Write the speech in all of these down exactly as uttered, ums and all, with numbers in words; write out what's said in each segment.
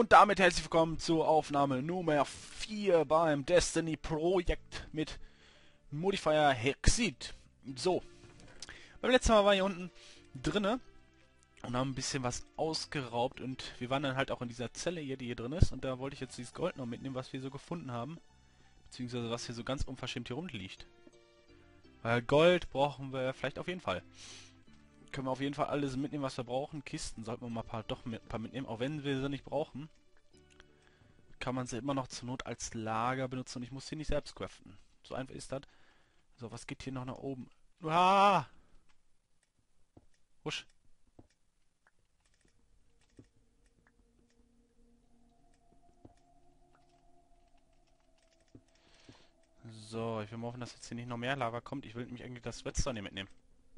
Und damit herzlich willkommen zur Aufnahme Nummer vier beim Destiny Projekt mit Modifier Hexid. So, beim letzten Mal war hier unten drinne und haben ein bisschen was ausgeraubt und wir waren dann halt auch in dieser Zelle hier, die hier drin ist, und da wollte ich jetzt dieses Gold noch mitnehmen, was wir so gefunden haben, beziehungsweise was hier so ganz unverschämt hier rumliegt. Weil Gold brauchen wir vielleicht auf jeden Fall. Können wir auf jeden Fall alles mitnehmen, was wir brauchen. Kisten sollten wir mal ein paar, doch mit, ein paar mitnehmen, auch wenn wir sie nicht brauchen. Kann man sie immer noch zur Not als Lager benutzen und ich muss sie nicht selbst craften. So einfach ist das. So, was geht hier noch nach oben? Ah! Husch. So, ich will mal hoffen, dass jetzt hier nicht noch mehr Lava kommt. Ich will nämlich eigentlich das Redstone hier mitnehmen.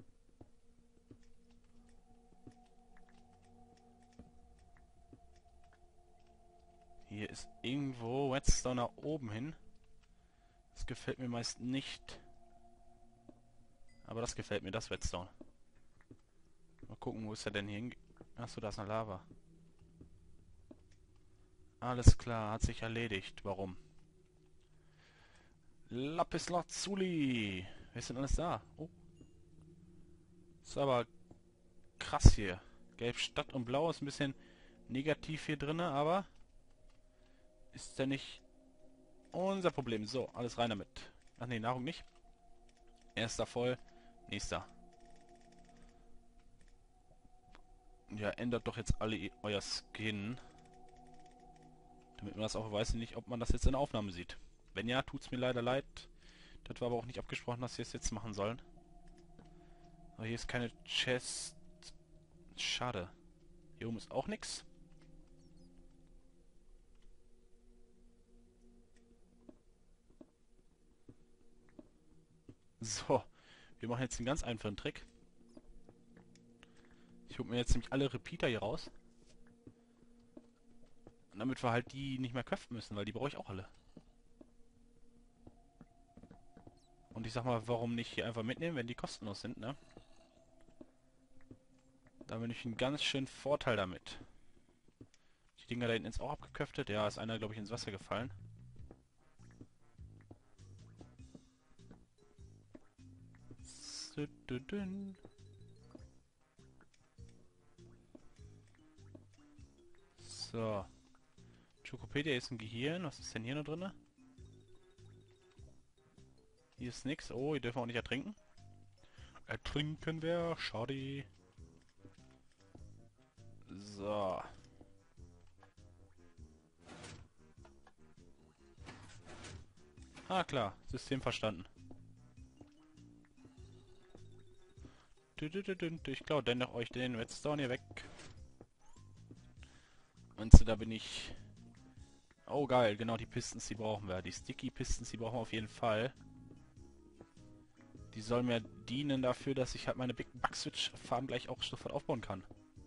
Hier ist irgendwo Redstone nach oben hin. Das gefällt mir meist nicht. Aber das gefällt mir, das Redstone. Mal gucken, wo ist er denn hin? Achso, da ist eine Lava. Alles klar, hat sich erledigt. Warum? Lapis Lazuli. Wer ist denn alles da? Oh. Ist aber krass hier. Gelb statt und blau ist ein bisschen negativ hier drin, aber ist ja nicht unser Problem. So, alles rein damit. Ach nee, Nahrung nicht. Erster voll, nächster. Ja, ändert doch jetzt alle euer Skin. Damit man das auch weiß, nicht, ob man das jetzt in der Aufnahme sieht. Wenn ja, tut's mir leider leid. Das war aber auch nicht abgesprochen, dass wir es jetzt machen sollen. Aber hier ist keine Chest. Schade. Hier oben ist auch nichts. So, wir machen jetzt einen ganz einfachen Trick. Ich hole mir jetzt nämlich alle Repeater hier raus. Und damit wir halt die nicht mehr craften müssen, weil die brauche ich auch alle. Und ich sag mal, warum nicht hier einfach mitnehmen, wenn die kostenlos sind, ne? Da bin ich einen ganz schönen Vorteil damit. Die Dinger da hinten ist auch abgeköpft. Ja, ist einer, glaube ich, ins Wasser gefallen. So. Chocopedia ist ein Gehirn. Was ist denn hier noch drin? Hier ist nichts. Oh, hier dürfen wir auch nicht ertrinken. Ertrinken wir. Schade. So. Ah, klar. System verstanden. Ich glaube dennoch euch den Redstone hier weg. Und so, da bin ich... Oh, geil. Genau, die Pistons, die brauchen wir. Die Sticky Pistons, die brauchen wir auf jeden Fall. Die sollen mir dienen dafür, dass ich halt meine Big Bug Switch Farm gleich auch sofort aufbauen kann.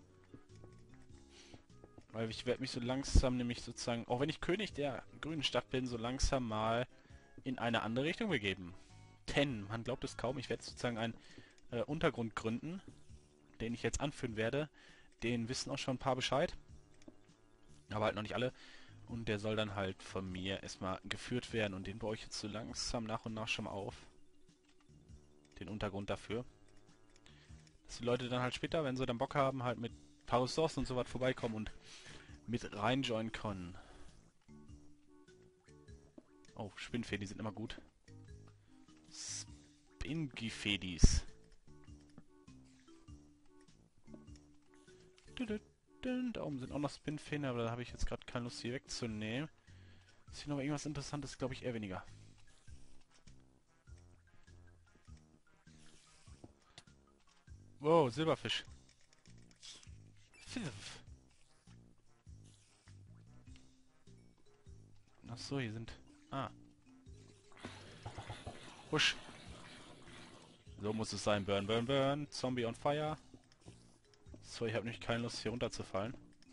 Weil ich werde mich so langsam nämlich sozusagen, auch wenn ich König der grünen Stadt bin, so langsam mal in eine andere Richtung begeben. Denn, man glaubt es kaum, ich werde sozusagen einen äh, Untergrund gründen, den ich jetzt anführen werde. Den wissen auch schon ein paar Bescheid. Aber halt noch nicht alle. Und der soll dann halt von mir erstmal geführt werden. Und den baue ich jetzt so langsam nach und nach schon mal auf. Den Untergrund dafür. Dass die Leute dann halt später, wenn sie dann Bock haben, halt mit ein paar Ressourcen und so was vorbeikommen und mit reinjoinen können. Oh, Spinnfee, die sind immer gut. Spingifedis. Da oben sind auch noch Spinfeen, aber da habe ich jetzt gerade keine Lust, hier wegzunehmen. Ist hier noch irgendwas Interessantes? Glaube ich eher weniger. Wow, Silberfisch. Pfiff. Ach so, hier sind... Ah. Husch. So muss es sein. Burn, burn, burn. Zombie on fire. So, ich habe nämlich keine Lust, hier runterzufallen.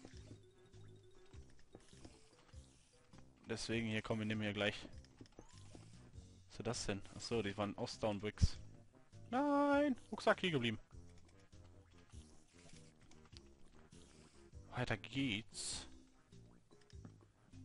Deswegen, hier kommen wir nehmen hier gleich... Was ist das denn? Achso, die waren Ausdown Bricks. Nein! Rucksack hier geblieben. Weiter geht's.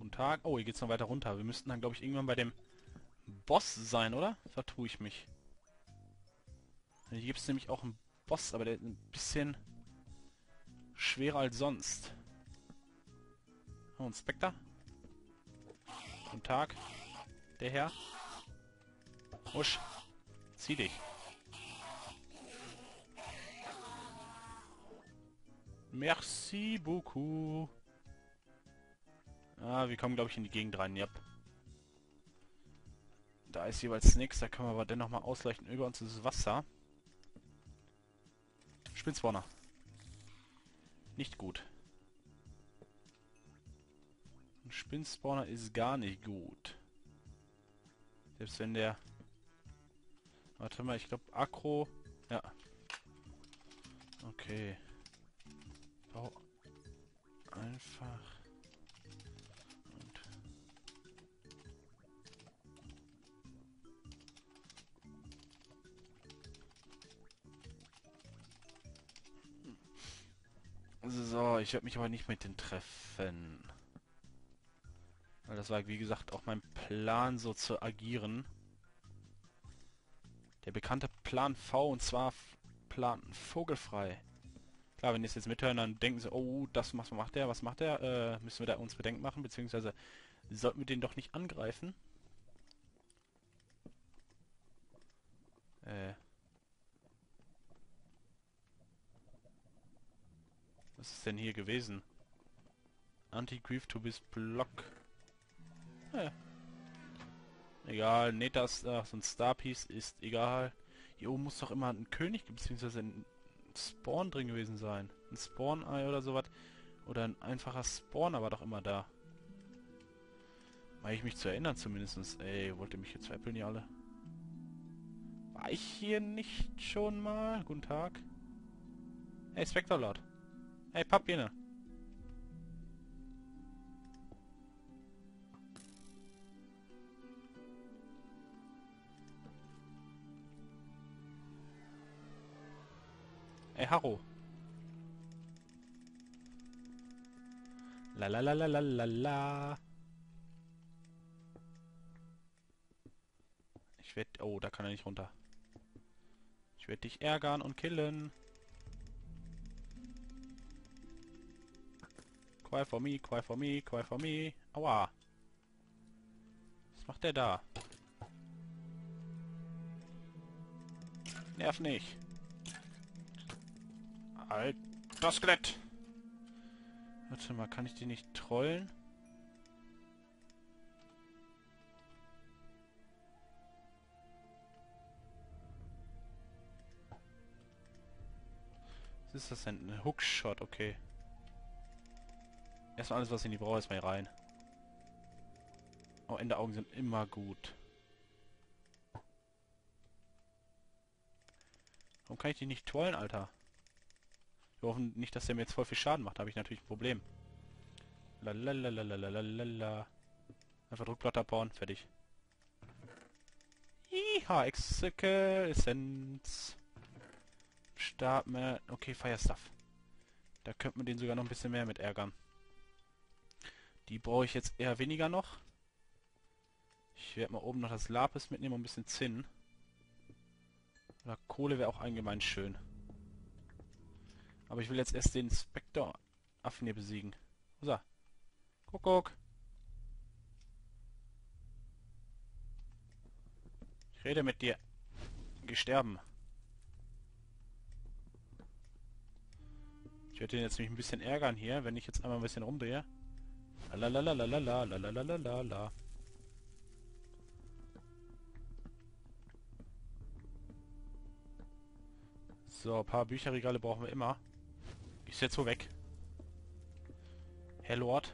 Guten Tag. Oh, hier geht's noch weiter runter. Wir müssten dann, glaube ich, irgendwann bei dem Boss sein, oder? Vertue ich mich. Hier gibt es nämlich auch einen Boss, aber der ist ein bisschen schwerer als sonst. Oh, ein Spectre. Guten Tag. Der Herr. Husch. Zieh dich. Merci beaucoup. Ah, wir kommen, glaube ich, in die Gegend rein. Yep. Da ist jeweils nichts. Da können wir aber dennoch mal ausleichen. Über uns ist Wasser. Spinnspawner. Nicht gut. Ein Spinnspawner ist gar nicht gut. Selbst wenn der... Warte mal, ich glaube Akro... Ja. Okay. Bau einfach... Und... So, ich werde mich aber nicht mit den treffen. Weil das war, wie gesagt, auch mein Plan, so zu agieren. Der bekannte Plan V, und zwar Plan Vogelfrei. Klar, wenn die es jetzt mithören, dann denken sie, oh, das was macht der, was macht der? Äh, müssen wir da uns Bedenken machen, beziehungsweise sollten wir den doch nicht angreifen. Äh. Was ist denn hier gewesen? Anti-Grief to bis Block. Äh. Egal, Netas, ach, so ein Starpiece ist egal. Hier oben muss doch immer ein König bzw. ein Spawn drin gewesen sein. Ein Spawn-Ei oder sowas. Oder ein einfacher Spawner war doch immer da. Meine ich mich zu erinnern zumindest. Ey, wollt ihr mich jetzt veräppeln, ihr alle? War ich hier nicht schon mal? Guten Tag. Hey, Spectre Lord. Hey, Pappine. Ey, Harro. La la la la la la la. Ich werde... Oh, da kann er nicht runter. Ich werde dich ärgern und killen. Cry for me, cry for me, cry for me. Aua. Was macht der da? Nerv nicht. Alter Skelett. Warte mal, kann ich die nicht trollen? Was ist das denn? Ein Hookshot, okay. Erstmal alles, was ich nicht brauche, ist mal hier rein. Oh, Enderaugen sind immer gut. Warum kann ich die nicht trollen, Alter? Wir hoffen nicht, dass der mir jetzt voll viel Schaden macht. Da habe ich natürlich ein Problem. Lalalalalalala. Einfach Druckblatt abbauen. Fertig. Iha, Exekel, Essenz. Stab mehr. Okay, Fire Stuff. Da könnte man den sogar noch ein bisschen mehr mit ärgern. Die brauche ich jetzt eher weniger noch. Ich werde mal oben noch das Lapis mitnehmen und ein bisschen Zinn. Oder Kohle wäre auch allgemein schön. Aber ich will jetzt erst den Spectre-Affen hier besiegen. Wo ist er? Kuckuck. Ich rede mit dir. Geh sterben. Ich werde den jetzt nämlich ein bisschen ärgern hier, wenn ich jetzt einmal ein bisschen rumdrehe. Lalalalalalala. So, ein paar Bücherregale brauchen wir immer. Ist jetzt so weg. Herr Lord.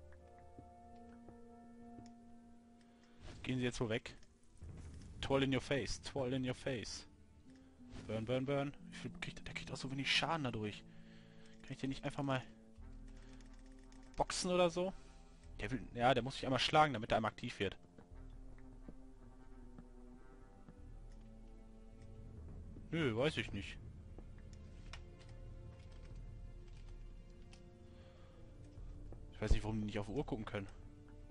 Gehen Sie jetzt so weg. Toll in your face. Toll in your face. Burn, burn, burn. Wie viel kriegt der? Der kriegt auch so wenig Schaden dadurch. Kann ich den nicht einfach mal boxen oder so? Der will... Ja, der muss sich einmal schlagen, damit er einmal aktiv wird. Nö, weiß ich nicht. Ich weiß nicht, warum die nicht auf die Uhr gucken können.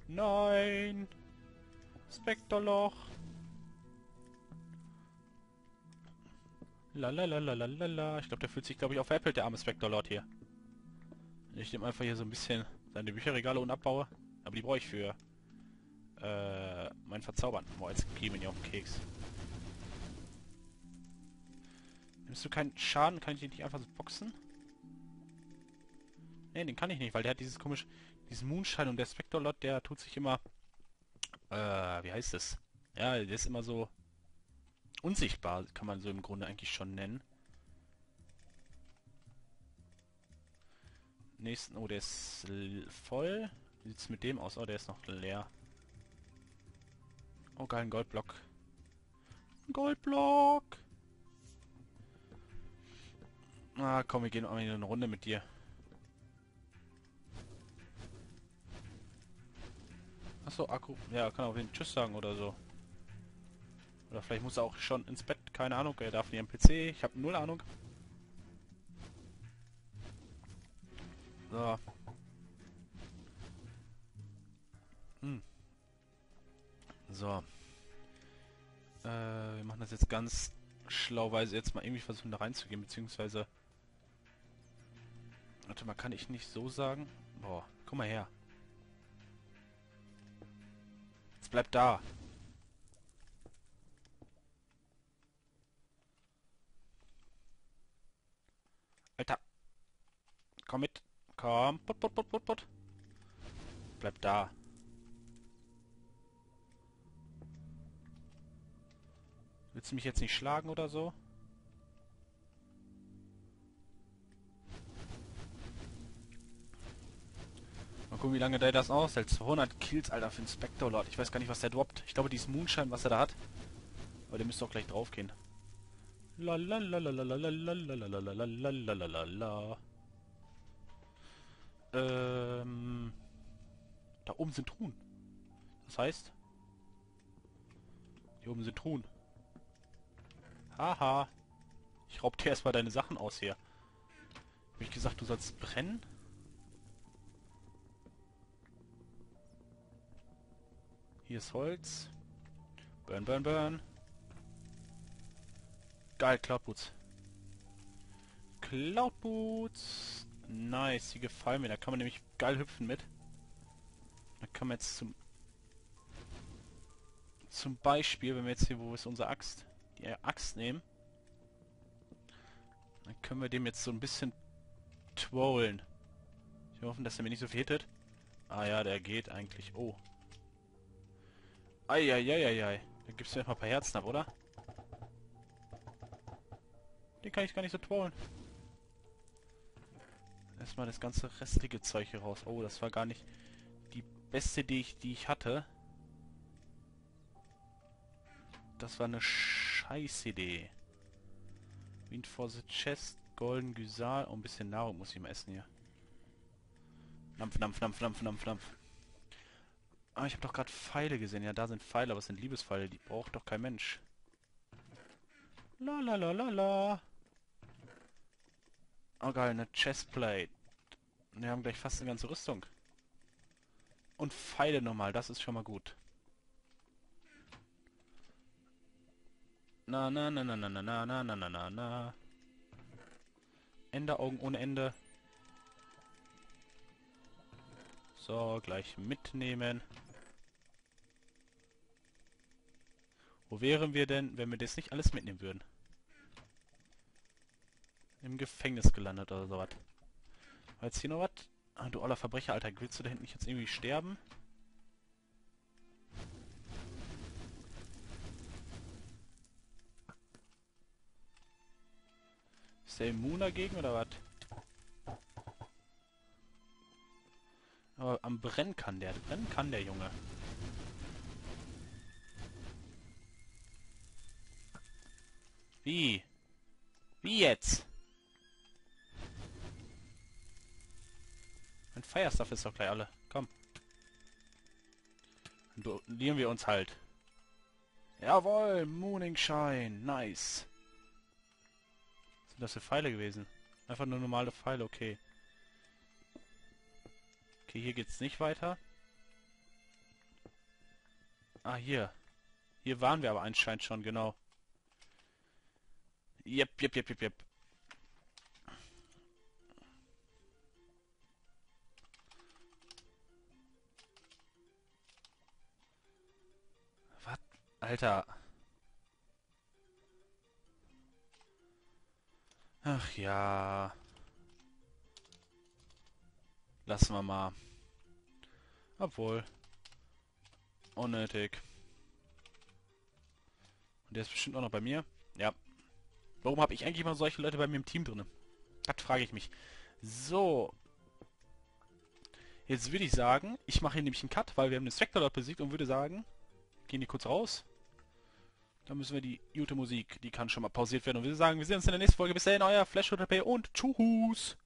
Nein! Spektorloch! Lalalalalalala. Ich glaube, der fühlt sich, glaube ich, auf Apple, der arme Spektorlord hier. Ich nehme einfach hier so ein bisschen seine Bücherregale und abbaue. Aber die brauche ich für äh, mein Verzaubern. Boah, jetzt gehen wir nicht auf den Keks. Nimmst du keinen Schaden? Kann ich den nicht einfach so boxen? Ne, den kann ich nicht, weil der hat dieses komisch... Diesen Moonshine und der Spektorlord, der tut sich immer... Äh, wie heißt es? Ja, der ist immer so... unsichtbar, kann man so im Grunde eigentlich schon nennen. Nächsten... Oh, der ist voll. Wie sieht's mit dem aus? Oh, der ist noch leer. Oh, geil, ein Goldblock. Ein Goldblock! Ah, komm, wir gehen mal in eine Runde mit dir. Achso, Akku. Ja, kann auch Tschüss sagen oder so. Oder vielleicht muss er auch schon ins Bett. Keine Ahnung. Er darf nicht am P C. Ich habe null Ahnung. So. Hm. So. Äh, wir machen das jetzt ganz schlauweise jetzt mal irgendwie versuchen da reinzugehen, beziehungsweise... Warte mal, kann ich nicht so sagen? Boah, komm mal her. Jetzt bleib da. Alter. Komm mit. Komm. Put, put, put, put, put. Bleib da. Willst du mich jetzt nicht schlagen oder so? Mal gucken, wie lange der das aushält. zweihundert Kills, Alter, für einen Spektorlord. Ich weiß gar nicht, was der droppt. Ich glaube, dieses Moonshine, was er da hat. Aber der müsste auch gleich drauf gehen. Lalalalalalalalalalalalala. Ähm. Da oben sind Truhen. Das heißt. Hier oben sind Truhen. Haha. Ich raub dir erstmal deine Sachen aus hier. Hab ich gesagt, du sollst brennen? Hier ist Holz. Burn, burn, burn. Geil, Cloudboots. Cloudboots. Nice, die gefallen mir. Da kann man nämlich geil hüpfen mit. Da kann man jetzt zum... Zum Beispiel, wenn wir jetzt hier, wo ist unsere Axt? Die Axt nehmen. Dann können wir dem jetzt so ein bisschen trollen. Ich hoffe, dass er mir nicht so viel hittet. Ah ja, der geht eigentlich. Oh. Eieieiei. Da gibst du mir mal ein paar Herzen ab, oder? Den kann ich gar nicht so trollen. Erstmal das ganze restliche Zeug hier raus. Oh, das war gar nicht die beste, die ich, die ich hatte. Das war eine scheiß Idee. Wind for the Chest, Golden Gysal. Oh, ein bisschen Nahrung muss ich mal essen hier. Nampf, Nampf, Nampf, Nampf, Nampf, Nampf. Ah, ich habe doch gerade Pfeile gesehen. Ja, da sind Pfeile, aber es sind Liebespfeile. Die braucht doch kein Mensch. La la la la la. Oh geil, eine Chestplate. Wir haben gleich fast eine ganze Rüstung. Und Pfeile nochmal, das ist schon mal gut. Na na na na na na na na na na na na. Enderaugen ohne Ende. So, gleich mitnehmen. Wo wären wir denn, wenn wir das nicht alles mitnehmen würden? Im Gefängnis gelandet oder sowas. War jetzt hier noch was? Ah, du oller Verbrecher, Alter. Willst du da hinten nicht jetzt irgendwie sterben? Ist der immun dagegen oder was? Aber am Brennen kann der. Brennen kann der Junge. Wie? Wie jetzt? Mein Firestuff ist doch gleich alle. Komm. Dann duellieren wir uns halt. Jawohl, Mooningshine. Nice. Was sind das für Pfeile gewesen? Einfach nur normale Pfeile, okay. Okay, hier geht's nicht weiter. Ah, hier. Hier waren wir aber anscheinend schon, genau. Jep, jep, jep, jep, jep. Was? Alter. Ach ja. Lassen wir mal. Obwohl. Unnötig. Und der ist bestimmt auch noch bei mir. Ja. Warum habe ich eigentlich immer solche Leute bei mir im Team drin? Das frage ich mich. So. Jetzt würde ich sagen, ich mache hier nämlich einen Cut, weil wir haben den Spectre dort besiegt und würde sagen, gehen die kurz raus. Dann müssen wir die gute Musik, die kann schon mal pausiert werden. Und würde sagen, wir sehen uns in der nächsten Folge. Bis dahin, euer Flash und tschüss.